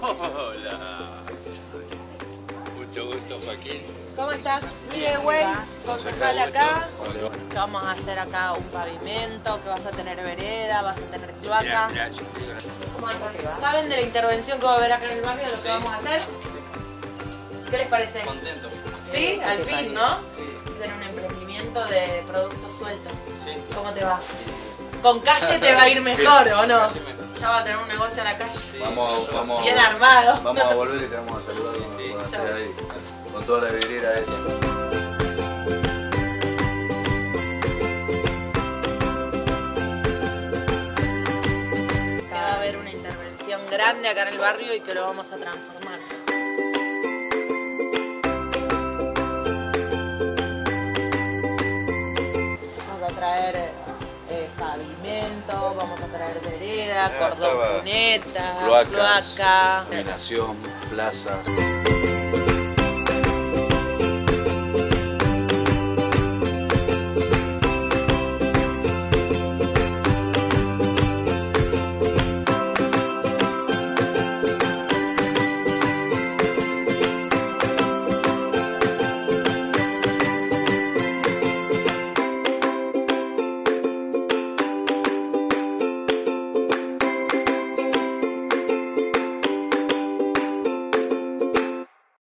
Hola. Mucho gusto, Joaquín. ¿Cómo estás? Miguel Güey, concejal acá. Que vamos a hacer acá un pavimento, que vas a tener vereda, vas a tener cloaca. Mirá, yo te digo. ¿Cómo estás? ¿Saben de la intervención que va a haber acá en el barrio, lo que vamos a hacer? ¿Qué les parece? Contento. ¿Sí? Al fin, ¿no? Sí. Tener un emprendimiento de productos sueltos. Sí. ¿Cómo te va? Con calle te va a ir mejor, ¿o no? Calle mejor. Ya va a tener un negocio en la calle. Sí. Vamos, Bien armado. vamos a volver y te vamos a saludar Sí, cuando chao. estés ahí, con toda la vidriera esa. Que va a haber una intervención grande acá en el barrio y que lo vamos a transformar. Vamos a traer pavimento, vamos a traer vereda, cordón cuneta, Cloacas, cloaca. iluminación, plazas.